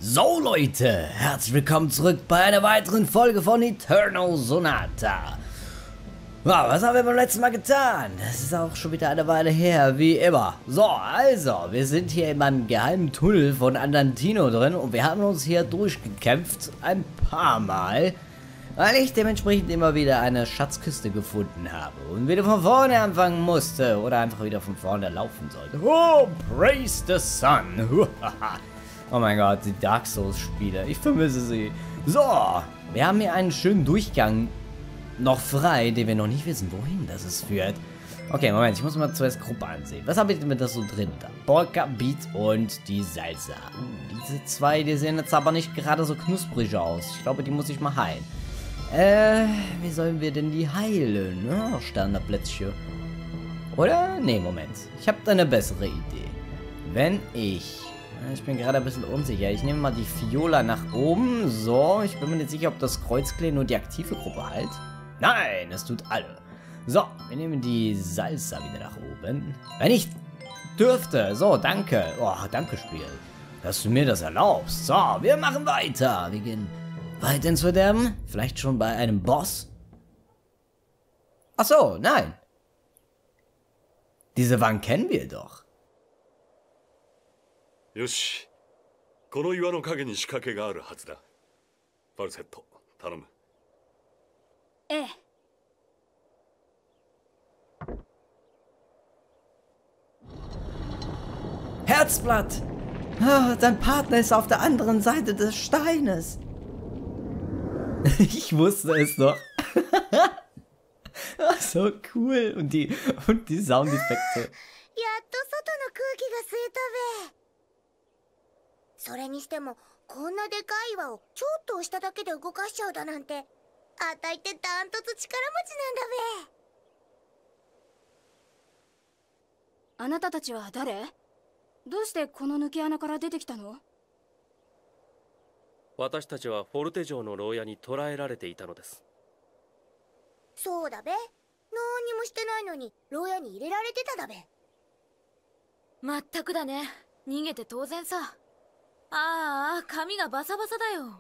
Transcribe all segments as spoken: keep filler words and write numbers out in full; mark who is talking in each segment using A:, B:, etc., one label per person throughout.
A: So Leute, herzlich willkommen zurück bei einer weiteren Folge von Eternal Sonata. Wow, was haben wir beim letzten Mal getan? Das ist auch schon wieder eine Weile her, wie immer. So, also, wir sind hier in meinem geheimen Tunnel von Andantino drin und wir haben uns hier durchgekämpft, ein paar Mal, weil ich dementsprechend immer wieder eine Schatzkiste gefunden habe und wieder von vorne anfangen musste oder einfach wieder von vorne laufen sollte. Oh, praise the sun! Oh mein Gott, die Dark Souls Spiele, ich vermisse sie. So, wir haben hier einen schönen Durchgang noch frei, den wir noch nicht wissen, wohin das es führt. Okay, Moment, ich muss mal zuerst Gruppe ansehen. Was habe ich denn mit das so drin da? Polka, Beat und die Salsa. Uh, diese zwei, die sehen jetzt aber nicht gerade so knusprig aus. Ich glaube, die muss ich mal heilen. Äh, wie sollen wir denn die heilen? Oh, Standardplätzchen. Oder? Nee, Moment. Ich habe da eine bessere Idee. Wenn ich... Ich bin gerade ein bisschen unsicher. Ich nehme mal die Viola nach oben. So, ich bin mir nicht sicher, ob das Kreuzklee nur die aktive Gruppe halt. Nein, es tut alle. So, wir nehmen die Salsa wieder nach oben. Wenn ich dürfte. So, danke. Oh, danke, Spiel. Dass du mir das erlaubst. So, wir machen weiter. Wir gehen weit ins Verderben. Vielleicht schon bei einem Boss. Ach so, nein. Diese Wand kennen wir doch.
B: よし、この岩の陰に仕掛けがあるはずだ。ファルセット、頼む。
C: ええ。
A: Herzblatt! Ah, dein Partner ist auf der anderen Seite des Steines. Ich wusste es doch. So cool. Und die, und die Soundeffekte.
C: やっと外の空気が吸えたべ。それにしてもこんなでかい岩をちょっと押しただけで動かしちゃうだなんて、あたいってダントツ力持ちなんだべ。あなたたちは誰？どうしてこの抜け穴から出てきたの？
D: 私たちはフォルテ城の牢屋に捕らえられていたのです。
C: そうだべ。何にもしてないのに牢屋に入れられてただべ。まったくだね。逃げて当然さ。ああ、髪がバサバサだよ。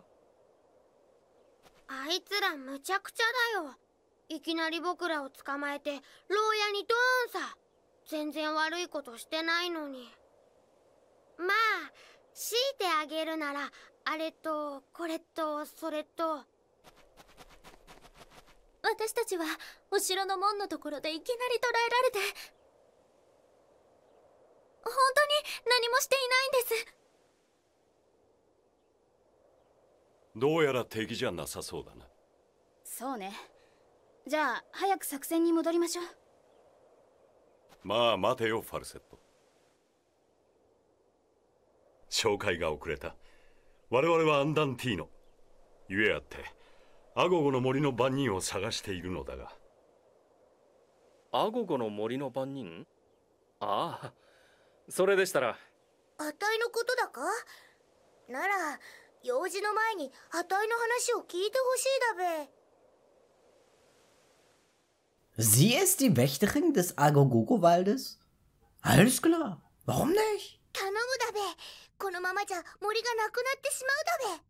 C: あいつらむちゃくちゃだよ。いきなり僕らを捕まえて牢屋にドーンさ。全然悪いことしてないのに。まあ強いてあげるならあれとこれとそれと。私たちはお城の門のところでいきなり捕らえられて、本当に何もしていないんです。
B: どうやら敵じゃなさそうだな。
C: そうね。じゃあ早く作戦に戻りましょう。
B: まあ待てよファルセット。紹介が遅れた。我々はアンダンティーノ。ゆえあってアゴゴの森の番人を探しているのだが。
D: アゴゴの森の番人？ああ、それでしたら。
C: あたいのことだか？なら用事の前にあたいの話を聞いてほしいだべ。
A: Sie ist die Wächterin des Agogogo-Waldes? Alles klar. Warum nicht?
C: 頼むだべ。このままじゃ森がなくなってしまうだ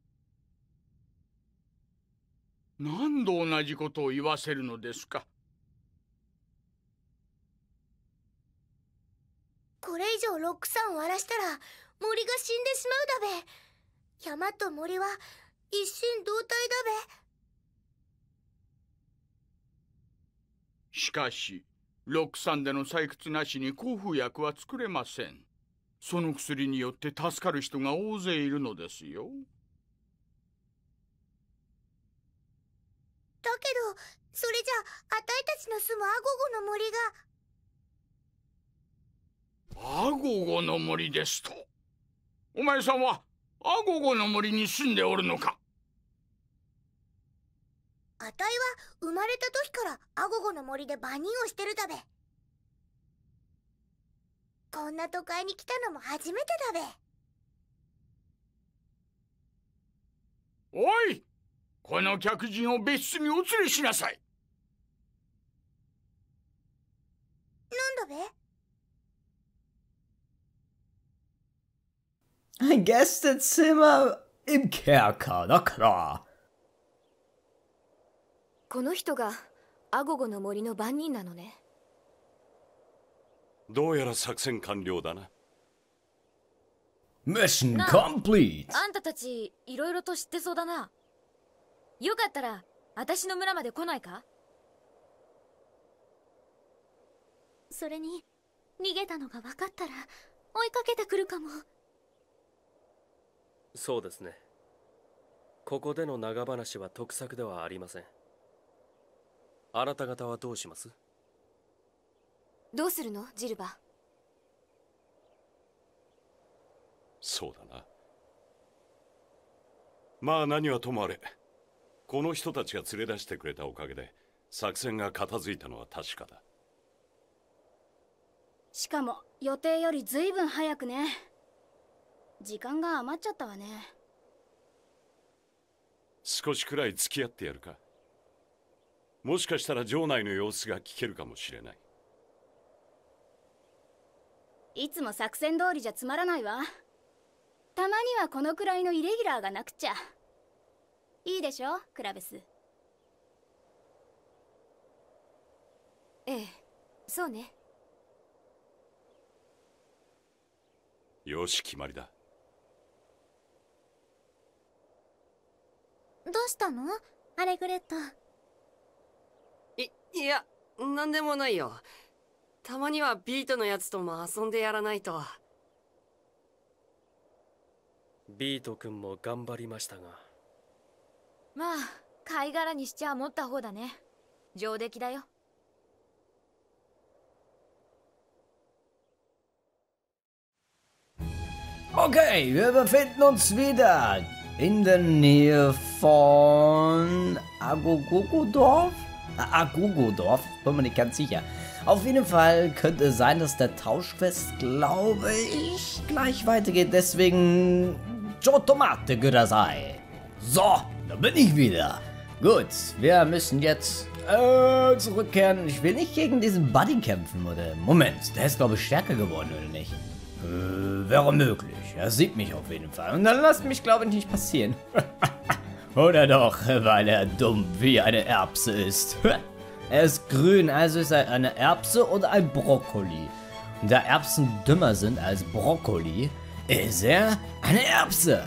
C: べ。
E: 何度同じことを言わせるのですか。
C: これ以上ロックさんを荒らしたら森が死んでしまうだべ。山と森は一心同体だべ。
E: しかしロックさんでの採掘なしに口風薬は作れません。その薬によって助かる人が大勢いるのですよ。
C: だけどそれじゃあたいたちの住むアゴゴの森が。
E: アゴゴの森ですと。お前さんはアゴゴの森に住んでおるのか。
C: あたいは生まれた時からアゴゴの森で番人をしてるだべ。こんな都会に来たのも初めてだ
E: べ。おい、この客人を別室にお連れしなさい。
C: なんだべ。
A: Ein Gästezimmer im Kerker, na klar.
F: この人がアゴゴの森の番人なのね。
B: どうやら作戦完了だな。
A: Mission
F: なあ、
A: complete.
F: あんたたちいろいろと知ってそうだな。よかったら私の村まで来ないか？
C: それに逃げたのが分かったら追いかけてくるかも。
D: そうですね。ここでの長話は得策ではありません。あなた方はどうします？
F: どうするのジルバ？
B: そうだな。まあ何はともあれ、この人たちが連れ出してくれたおかげで作戦が片付いたのは確かだ。
G: しかも予定よりずいぶん早くね。時間が余っちゃったわね。
B: 少しくらい付き合ってやるか。もしかしたら城内の様子が聞けるかもしれない。
G: いつも作戦通りじゃつまらないわ。たまにはこのくらいのイレギュラーがなくちゃ。いいでしょクラベス。
F: ええ、そうね。
B: よし、決まりだ。
C: どうしたのアレグレット。
H: い、いや、なんでもないよ。たまにはビートのやつとも遊んでやらないと。
D: ビート君も頑張りましたが。
F: まあ貝殻にしちゃ持った方だね。上出来だよ。
A: Okay, wir befinden uns wieder in der Nähe von Agogodorf? Agogodorf, bin mir nicht ganz sicher. Auf jeden Fall könnte es sein, dass der Tauschquest, glaube ich, gleich weitergeht. Deswegen Chotomate Gurasai. So, da bin ich wieder. Gut, wir müssen jetzt äh, zurückkehren. Ich will nicht gegen diesen Buddy kämpfen, oder? Moment, der ist, glaube ich, stärker geworden, oder nicht? Äh, wäre möglich. Er sieht mich auf jeden Fall. Und dann lasst mich, glaube ich, nicht passieren. Oder doch, weil er dumm wie eine Erbse ist. Er ist grün, also ist er eine Erbse oder ein Brokkoli. Und da Erbsen dümmer sind als Brokkoli, ist er eine Erbse.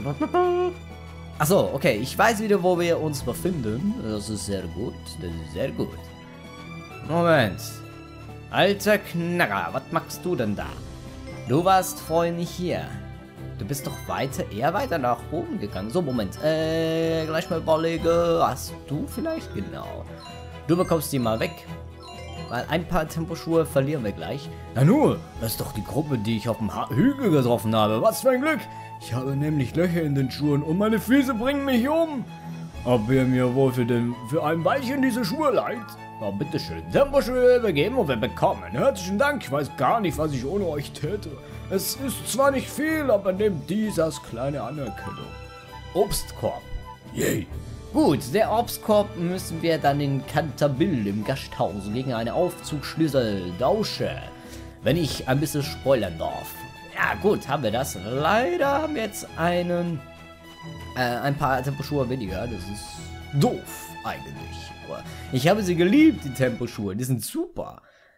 A: Achso, okay, ich weiß wieder, wo wir uns befinden. Das ist sehr gut, das ist sehr gut. Moment. Alter Knacker, was machst du denn da? Du warst vorhin nicht hier. Du bist doch weiter, eher weiter nach oben gegangen. So, Moment. Äh, gleich mal überlege. Hast du vielleicht? Genau. Du bekommst die mal weg. Weil ein paar Temposchuhe verlieren wir gleich. Na nur, das ist doch die Gruppe, die ich auf dem ha Hügel getroffen habe. Was für ein Glück. Ich habe nämlich Löcher in den Schuhen und meine Füße bringen mich um. Ob ihr mir wohl für, den, für ein Weilchen diese Schuhe leiht? Na, bitteschön. Temposchuhe übergeben und wir bekommen. Herzlichen Dank. Ich weiß gar nicht, was ich ohne euch täte. Es ist zwar nicht viel, aber nehmt dies als kleine Anerkennung. Obstkorb. Yay. Gut, der Obstkorb müssen wir dann in Canterville im Gasthaus gegen eine Aufzugschlüssel tauschen. Wenn ich ein bisschen spoilern darf. Ja gut, haben wir das. Leider haben wir jetzt einen, äh, ein paar Temposchuhe weniger. Das ist doof eigentlich. Aber ich habe sie geliebt, die Temposchuhe. Die sind super.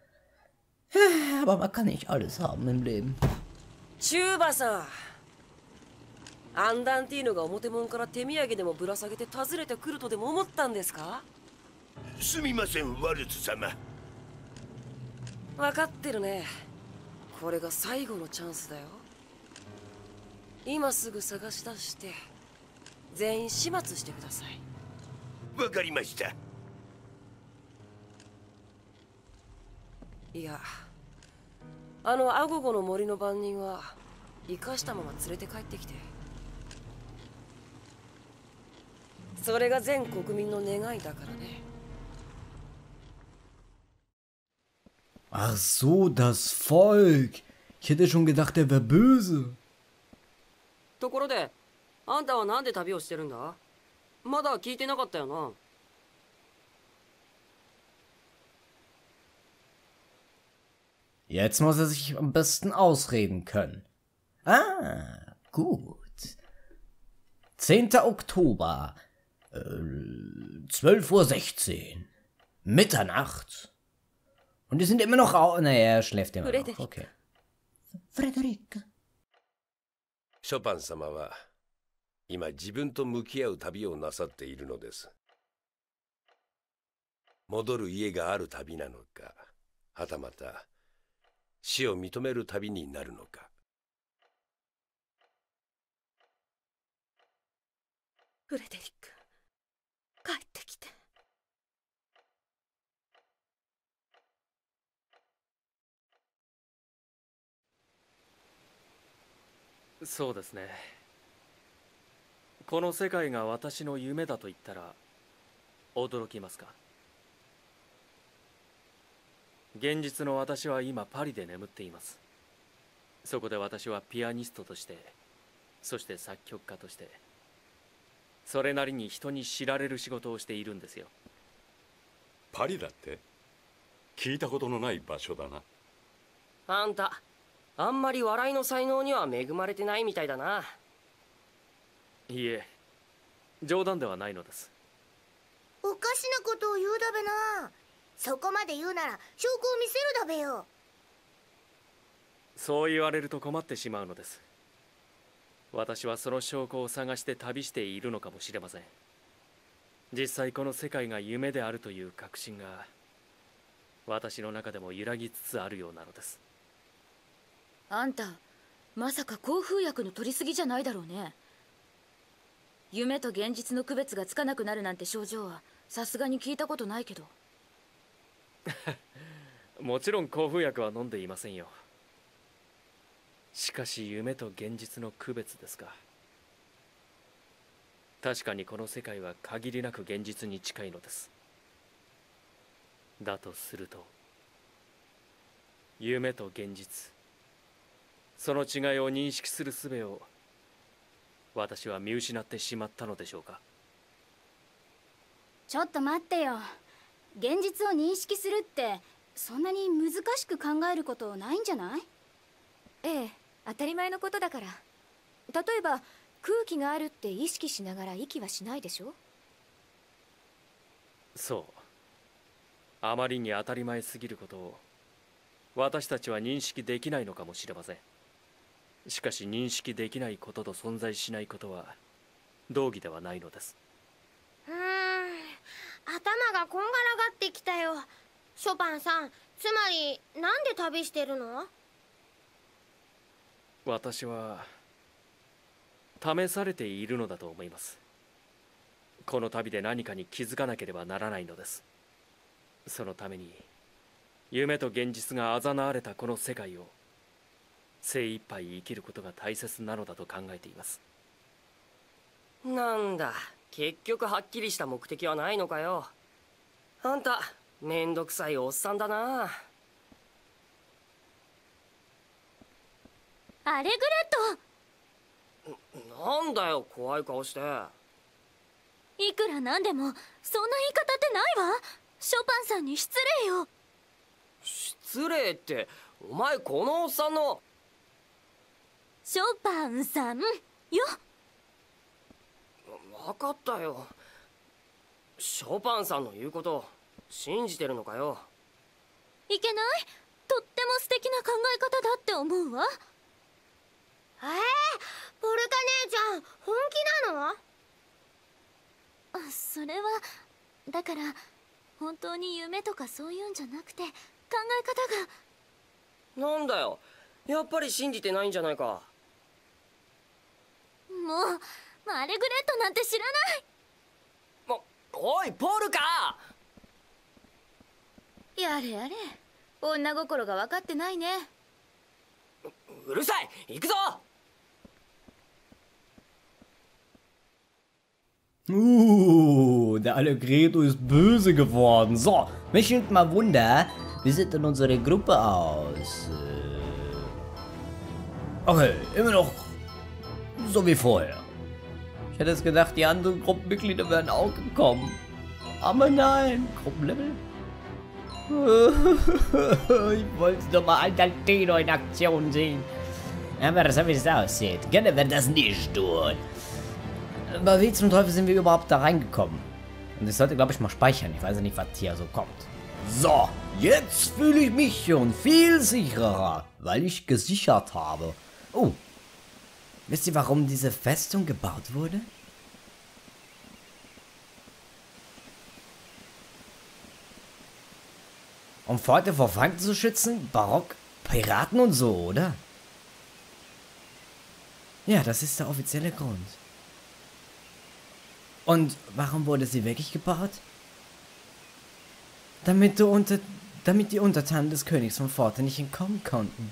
A: Aber man kann nicht alles haben im Leben.
H: チューバさん、アンダンティーノが表門から手土産でもぶら下げて訪ねてくるとでも思ったんですか？
I: すみません、ワルツ様。
H: 分かってるね。これが最後のチャンスだよ。今すぐ探し出して全員始末してください。
I: わかりました。
H: いや、あのアゴゴの森の番人は生かしたまま連れて帰ってきて、それが全国民の願いだからね。
A: Ach so, das Volk. Ich hätte schon gedacht, er wäre böse.
H: ところで、あんたはなんで旅をしてるんだ？まだ聞いてなかったよな。
A: Jetzt muss er sich am besten ausreden können. Ah, gut. zehnter Oktober, äh, zwölf Uhr sechzehn, Mitternacht. Und die sind immer noch au... Naja, er schläft immer noch. Okay. Frederik.
I: ショパン様は今自分と向き合う旅をなさっているのです。戻る家がある旅なのか、はたまた死を認める旅になるのか。
H: フレデリック、帰ってきて。
D: そうですね。この世界が私の夢だと言ったら驚きますか？現実の私は今パリで眠っています。そこで私はピアニストとして、そして作曲家として、それなりに人に知られる仕事をしているんですよ。
B: パリだって？聞いたことのない場所だな。
H: あんた、あんまり笑いの才能には恵まれてないみたいだな。
D: いいえ、冗談ではないのです。
C: おかしなことを言うだべな。そこまで言うなら証拠を見せるだべよ。
D: そう言われると困ってしまうのです。私はその証拠を探して旅しているのかもしれません。実際この世界が夢であるという確信が私の中でも揺らぎつつあるようなのです。
F: あんたまさか口風薬の取りすぎじゃないだろうね。夢と現実の区別がつかなくなるなんて症状はさすがに聞いたことないけど。
D: もちろん口風薬は飲んでいませんよ。しかし夢と現実の区別ですか。確かにこの世界は限りなく現実に近いのです。だとすると夢と現実、その違いを認識する術を私は見失ってしまったのでしょうか。
G: ちょっと待ってよ。現実を認識するってそんなに難しく考えることないんじゃない？
F: ええ、当たり前のことだから。例えば空気があるって意識しながら息はしないでしょ？
D: そう。あまりに当たり前すぎることを私たちは認識できないのかもしれません。しかし認識できないことと存在しないことは同義ではないのです。
C: うーん、頭がこんがらがってきたよ。ショパンさん、つまりなんで旅してるの？
D: 私は試されているのだと思います。この旅で何かに気づかなければならないのです。そのために夢と現実があざなわれたこの世界を精一杯生きることが大切なのだと考えています。
H: なんだ、結局はっきりした目的はないのかよ。あんためんどくさいおっさんだな。
F: アレグレッ
H: ト。なんだよ怖い顔して。
F: いくらなんでもそんな言い方ってないわ。ショパンさんに失礼よ。
H: 失礼って、お前このおっさんの。
F: ショパンさんよ。
H: 分かったよ。ショパンさんの言うこと信じてるのかよ。
F: いけない？とっても素敵な考え方だって思うわ。
C: えー、ポルカ姉ちゃん本気なの？
F: あ、それはだから本当に夢とかそういうんじゃなくて考え方が。
H: なんだよ、やっぱり信じてないんじゃないか。
F: もうアレグレットなんて知らない。
H: お、おいポールか。
F: やれやれ、女心が分かってないね。
H: う, うるさい、行くぞ。
A: Uh, der Allegretto ist böse geworden. So, mich nimmt mal Wunder, wie sieht denn unsere Gruppe aus? Okay, immer noch so wie vorher. Ich hätte jetzt gedacht, die anderen Gruppenmitglieder wären auch gekommen. Aber nein, Gruppenlevel. Ich wollte doch mal Andantino in Aktion sehen. Aber so wie es aussieht, können wir das nicht tun. Aber wie zum Teufel sind wir überhaupt da reingekommen? Und ich sollte, glaube ich, mal speichern. Ich weiß ja nicht, was hier so kommt. So, jetzt fühle ich mich schon viel sicherer, weil ich gesichert habe. Oh, wisst ihr, warum diese Festung gebaut wurde? Um Forte vor Feinden zu schützen? Barock, Piraten und so, oder? Ja, das ist der offizielle Grund. Und warum wurde sie wirklich gebaut? Damit, du unter, damit die Untertanen des Königs von Forte nicht entkommen konnten.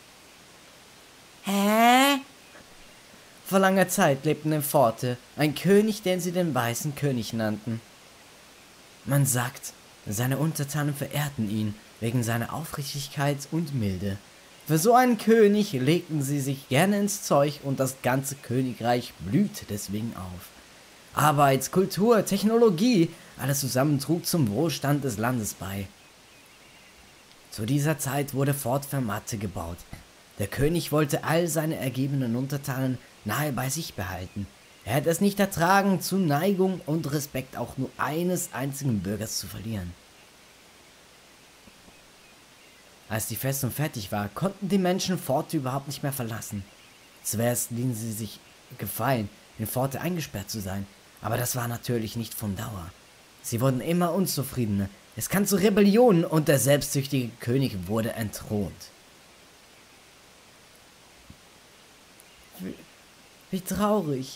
A: Hä? Vor langer Zeit lebten in Forte ein König, den sie den Weißen König nannten. Man sagt, seine Untertanen verehrten ihn wegen seiner Aufrichtigkeit und Milde. Für so einen König legten sie sich gerne ins Zeug und das ganze Königreich blühte deswegen auf. Arbeit, Kultur, Technologie, alles zusammen trug zum Wohlstand des Landes bei. Zu dieser Zeit wurde Fort Fermate gebaut. Der König wollte all seine ergebenen Untertanen nahe bei sich behalten. Er hätte es nicht ertragen, Zuneigung und Respekt auch nur eines einzigen Bürgers zu verlieren. Als die Festung fertig war, konnten die Menschen Forte überhaupt nicht mehr verlassen. Zuerst ließen sie sich gefallen, in Forte eingesperrt zu sein, aber das war natürlich nicht von Dauer. Sie wurden immer unzufriedener, es kam zu Rebellionen und der selbstsüchtige König wurde entthront. Wie, wie traurig.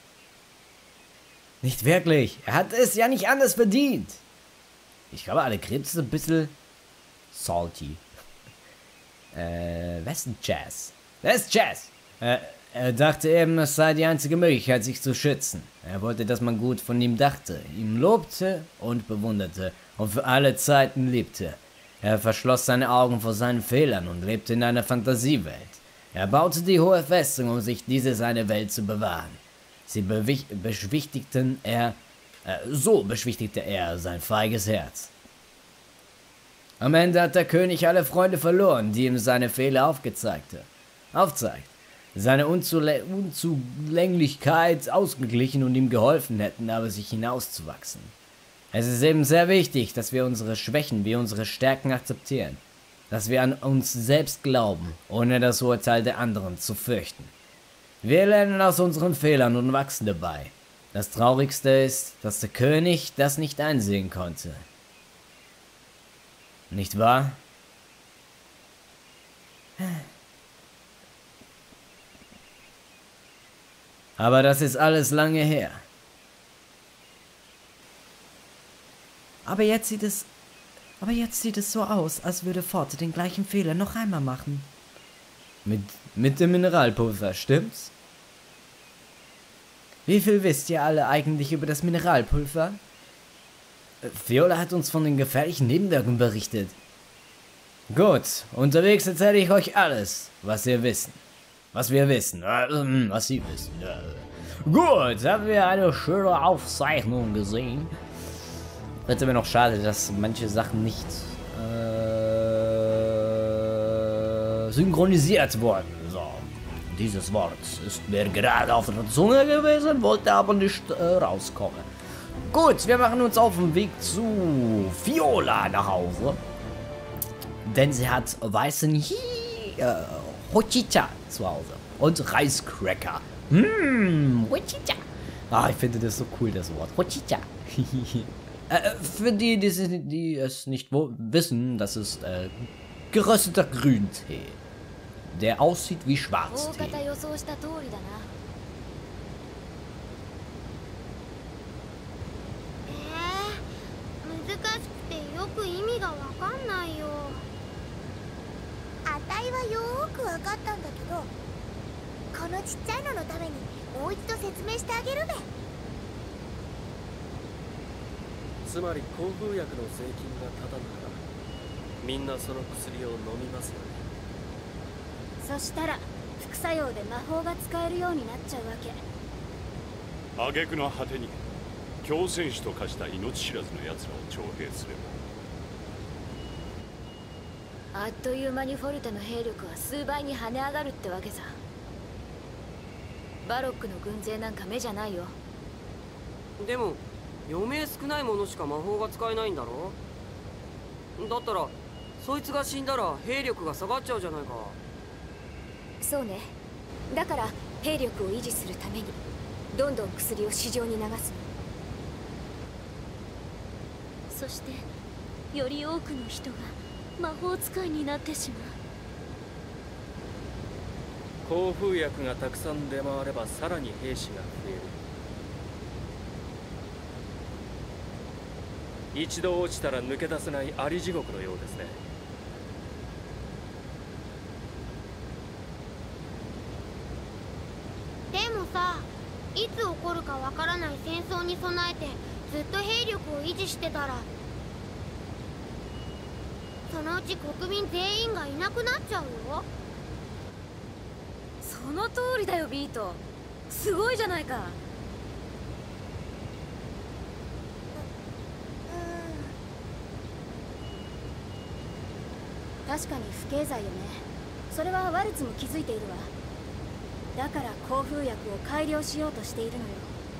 A: Nicht wirklich, er hat es ja nicht anders verdient. Ich glaube, alle Krebs sind ein bisschen salty. Äh, was ist denn Jazz? Wer ist Jazz? Äh, er dachte eben, es sei die einzige Möglichkeit, sich zu schützen. Er wollte, dass man gut von ihm dachte, ihm lobte und bewunderte und für alle Zeiten liebte. Er verschloss seine Augen vor seinen Fehlern und lebte in einer Fantasiewelt. Er baute die hohe Festung, um sich diese seine Welt zu bewahren. Sie beschwichtigten er, äh, so beschwichtigte er sein feiges Herz. Am Ende hat der König alle Freunde verloren, die ihm seine Fehler aufgezeigte. aufzeigt. Seine Unzule Unzulänglichkeit ausgeglichen und ihm geholfen hätten, aber sich hinauszuwachsen. Es ist eben sehr wichtig, dass wir unsere Schwächen wie unsere Stärken akzeptieren. Dass wir an uns selbst glauben, ohne das Urteil der anderen zu fürchten. Wir lernen aus unseren Fehlern und wachsen dabei. Das Traurigste ist, dass der König das nicht einsehen konnte. Nicht wahr? Aber das ist alles lange her. Aber jetzt sieht es... Aber jetzt sieht es so aus, als würde Forte den gleichen Fehler noch einmal machen. Mit, mit dem Mineralpulver, stimmt's? Wie viel wisst ihr alle eigentlich über das Mineralpulver? Viola hat uns von den gefährlichen Nebenwirkungen berichtet. Gut, unterwegs erzähle ich euch alles, was ihr wissen. Was wir wissen, äh, was sie wissen. Äh. Gut, haben wir eine schöne Aufzeichnung gesehen. Wird mir noch schade, dass manche Sachen nicht äh, synchronisiert wurden. So, dieses Wort ist mir gerade auf der Zunge gewesen, wollte aber nicht äh, rauskommen. Gut, wir machen uns auf den Weg zu Viola nach Hause. Denn sie hat weißen Hi, äh, Hochicha zu Hause. Und Reiscracker. Hm, Hochicha. Ah, ich finde das so cool, das Wort. Hochicha. äh, für die, die, die es nicht wissen, das ist äh, gerösteter Grüntee. Der aussieht wie Schwarztee.
B: 挙句の果てに強戦士と化した命知らずの奴らを徴兵すれば
F: あっという間にフォルテの兵力は数倍に跳ね上がるってわけさ。バロックの軍勢なんか目じゃないよ。
H: でも余命少ないものしか魔法が使えないんだろ。だったらそいつが死んだら兵力が下がっちゃうじゃないか。
G: そうね。だから兵力を維持するためにどんどん薬を市場に流すの。そしてより多くの人が魔法使いになってしまう。
D: 口風薬がたくさん出回ればさらに兵士が増える。一度落ちたら抜け出せないあり地獄のようですね。
C: でもさ、いつ起こるかわからない戦争に備えてずっと兵力を維持してたら、そのうち国民全員がいなくなっちゃうよ。
F: その通りだよビート。すごいじゃないか。
G: 確かに不経済よね。それはワルツも気づいているわ。だから口風薬を改良しようとしているのよ。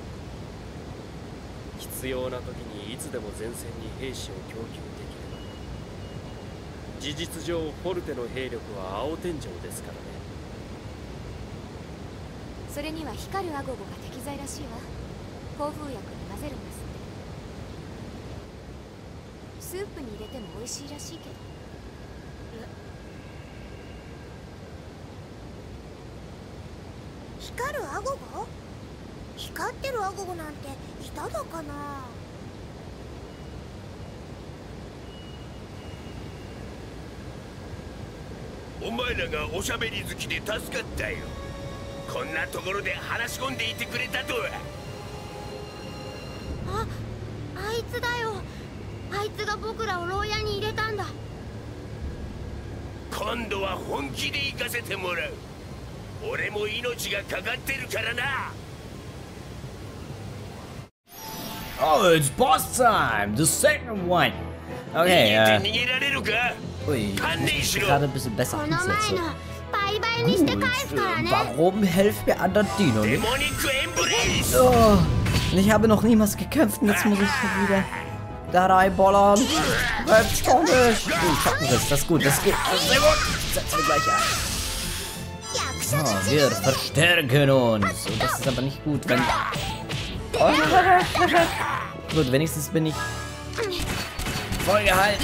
D: 必要な時にいつでも前線に兵士を供給できれば。事実上フォルテの兵力は青天井ですからね。
G: それには光るアゴゴが適材らしいわ。口風薬に混ぜるんですって。スープに入れても美味しいらしいけど。
C: 光るアゴゴ？光ってるアゴゴなんていたのかな。
I: お前らがおしゃべり好きで助かったよ。こんなところで話し込んでいてくれたとは。
C: あ、あいつだよ。あいつが僕らを牢屋に入れたんだ。
I: 今度は本気で行かせてもらう。俺も命がかかってるからな。
A: Oh, it's boss time! The second one! Okay, äh... Ui, ich bin gerade ein bisschen besser einsetzen. Gut, warum hilft mir Andantino nicht? Oh, ich habe noch niemals gekämpft und jetzt muss ich schon wieder da reinbollern. Bleibt's doch nicht! Uh, Schattenriss, das ist gut, das geht. Sehr gut! Setzen wir gleich ein. Oh, wir verstärken uns. Und das ist aber nicht gut, wenn... Oh. Gut, wenigstens bin ich voll gehalten.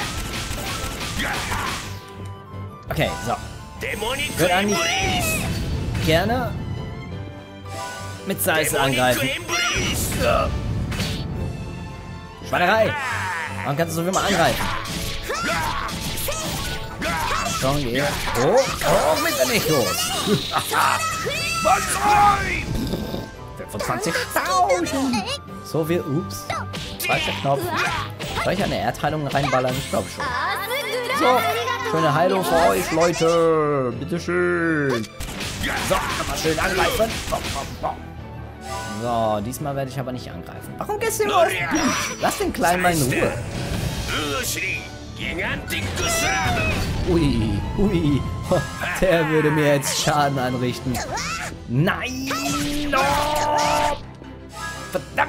A: Okay, so. Ich würde eigentlich gerne mit Salz angreifen. Ja. Schweinerei! Man kann so viel mal angreifen. Schon geht. Oh, oh, mit der Echos. fünfundzwanzigtausend. So viel. Ups. Falscher Knopf. Soll ich eine Erdheilung reinballern? Ich glaube schon. So. Schöne Heilung für euch, Leute. Bitteschön. So, nochmal schön angreifen. So, diesmal werde ich aber nicht angreifen. Warum gehst du raus? Lass den Kleinen mal in Ruhe. Ui, ui. Der würde mir jetzt Schaden anrichten. Nein! No! Verdammt!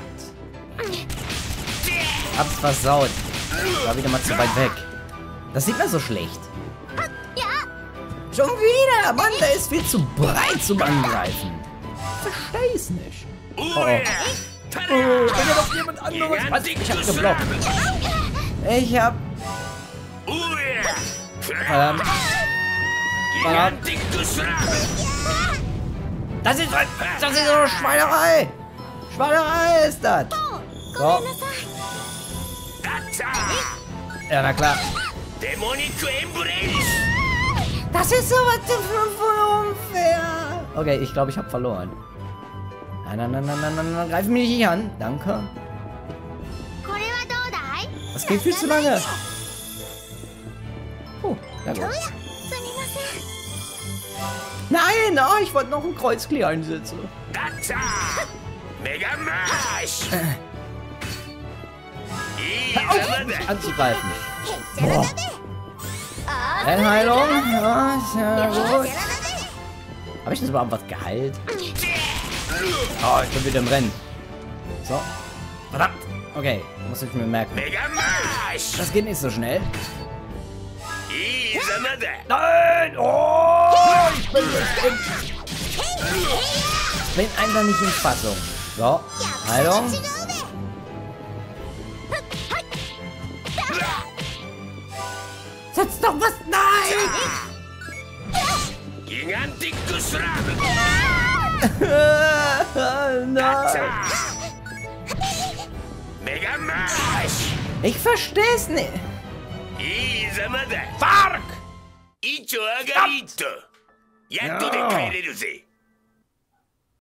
A: Hab's versaut. War wieder mal zu weit weg. Das sieht man so schlecht. Schon wieder! Mann, der ist viel zu breit zum Angreifen. Versteh's nicht. Oh, oh. Oh, wenn ja doch jemand anderes... Was? Ich hab geblockt. Ich hab... Verdammt. Verdammt. Das ist... Das ist so eine Schweinerei. Schweinerei ist das. So. Ja, na klar. Das ist sowas von unfair. Okay, ich glaube, ich habe verloren. Nein, nein, nein, nein, nein, nein, nein, greif mich nicht an. Danke. Das geht viel zu lange. Oh, ja gut. Nein, oh, ich wollte noch ein Kreuzklee einsetzen. Hör auf, mich anzugreifen. Boah. Heilung. Ja, ist ja gut. Habe ich das überhaupt was geheilt? Oh, ich bin wieder im Rennen. So. Verdammt. Okay, muss ich mir merken. Das geht nicht so schnell. Nein! Oh! Ich bin, ich bin einfach nicht in Fassung. So, Heilung. Setz doch was! Nein! Nein! Ich versteh's nicht. Fuck! Ja.